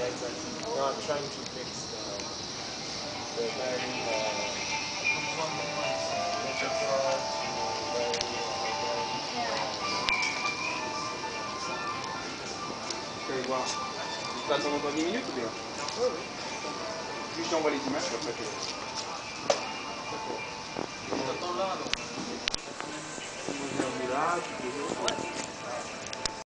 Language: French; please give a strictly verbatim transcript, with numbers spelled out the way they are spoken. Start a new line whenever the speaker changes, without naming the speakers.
exactly. Now I'm trying to fix the, the very uh, symmetrical to very organic.
Tu vas aller voir. Ça attend encore dix minutes ou bien?
Oui, oui.
Puis je t'envoie les images et après tu...
D'accord. Je t'attends là alors. Moi j'ai un là, tu peux jouer. Ouais.